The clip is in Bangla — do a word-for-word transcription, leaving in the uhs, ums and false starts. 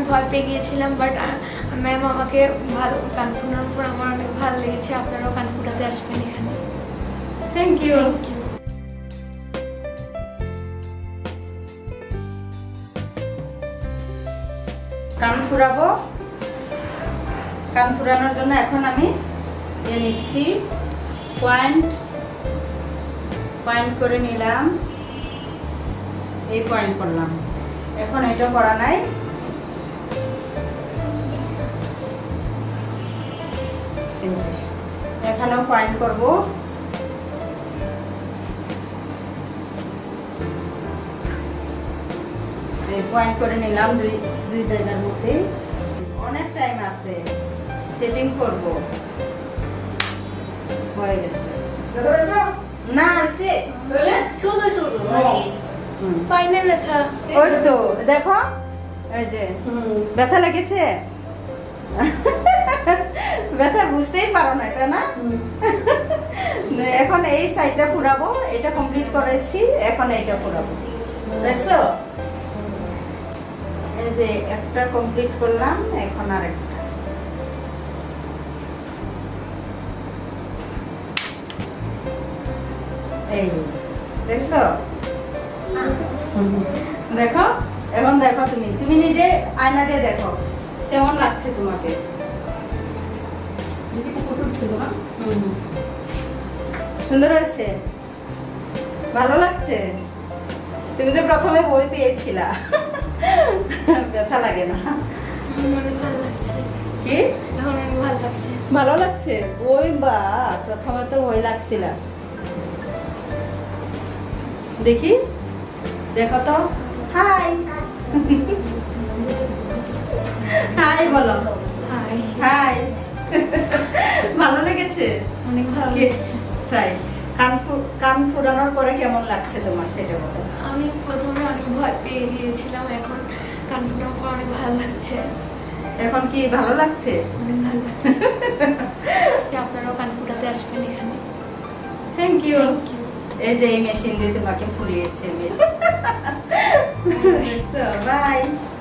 ভয় পেয়ে গিয়েছিলাম, বাট ম্যাম আমাকে ভালো কান ফোটানোর পর আমার অনেক ভালো লেগেছে। আপনারাও কান ফোটাতে আসবেন এখানে। Thank you. Thank you. কান ফুরাবো, কান ফুরানোর জন্য এখন আমি এ নিচ্ছি পয়েন্ট, পয়েন্ট করে নিলাম, এই পয়েন্ট করলাম। এখন এটা করা নাই, এখানেও পয়েন্ট করব। এই পয়েন্ট করে নিলাম দুই দুই জায়গার মধ্যে। অনেক টাইম আছে, সেটিং করব। হয়ে গেছে না? আছে শুধু শুধু ফাইনাল ব্যথা। ওই তো দেখো, এই যে ব্যথা লেগেছে। ব্যথা বুঝতেই পারো না, তাই না? এখন এই সাইডটা ফুরাবো, এটা কমপ্লিট করেছি, এখন এইটা ফুরাবো। দেখছো, এই যে একটা কমপ্লিট করলাম, এখন আর একটা। এই দেখছো, দেখো এখন দেখো, তুমি তুমি নিজে আয়না দিয়ে দেখো কেমন লাগছে তোমাকে। সুন্দর হয়েছে, ভালো লাগছে। তুমি তো প্রথমে বই পেয়েছিলা, ব্যথা লাগে না? অনেক ভালো লাগছে। কি এখন অনেক ভালো লাগছে। ভালো লাগছে? ওই বা প্রথমে তো ভয় লাগছিল। দেখি, দেখো তো। হাই হাই বলো। Hi hi. ভালো লেগেছে? অনেক ভালো লাগছে। তাই? কান কান ফুরানোর পরে কেমন লাগছে তোমার, সেটা বলো। আমি প্রথমে অনেক ভয় পেয়ে গিয়েছিলাম, এখন কান ফোটানোর পর অনেক ভালো লাগছে। এখন কি ভালো লাগছে? অনেক ভালো লাগছে। আপনারাও কান ফোটাতে আসবেন এখানে। Thank you. Thank you. এই যে এই মেশিন দিয়ে তোমাকে ফুরিয়েছে। বাই।